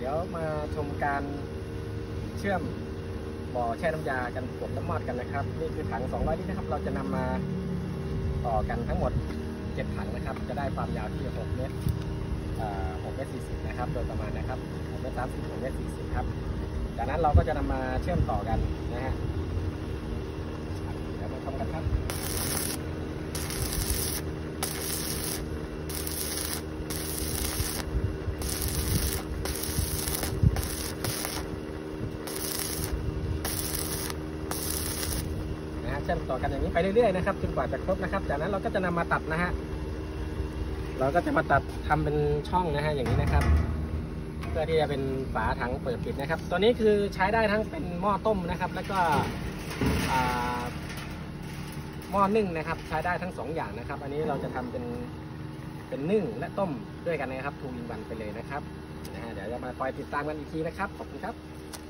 ดี๋ยวมาชมการเชื่อมบ่อแช่น้ำยากันกบน้ำมอดกันนะครับนี่คือถัง200 ลิตรนะครับเราจะนำมาต่อกันทั้งหมด7 ถังนะครับจะได้ความยาวที่6 เมตร6 เมตร 40นะครับโดยประมาณนะครับ6 เมตร 30 6 เมตร 40ครับจากนั้นเราก็จะนำมาเชื่อมต่อกันนะฮะเดี๋ยวมาชมกันครับเชื่อมต่อกันอย่างนี้ไปเรื่อยๆนะครับจนกว่าจะครบนะครับจากนั้นเราก็จะนำมาตัดนะฮะเราก็จะมาตัดทำเป็นช่องนะฮะอย่างนี้นะครับเพื่อที่จะเป็นฝาถังเปิดปิดนะครับตัวนี้คือใช้ได้ทั้งเป็นหม้อต้มนะครับแล้วก็หม้อนึ่งนะครับใช้ได้ทั้ง2 อย่างนะครับอันนี้เราจะทำเป็นนึ่งและต้มด้วยกันนะครับ2 in 1ไปเลยนะครับเดี๋ยวจะมาคอยติดตามกันอีกทีนะครับขอบคุณครับ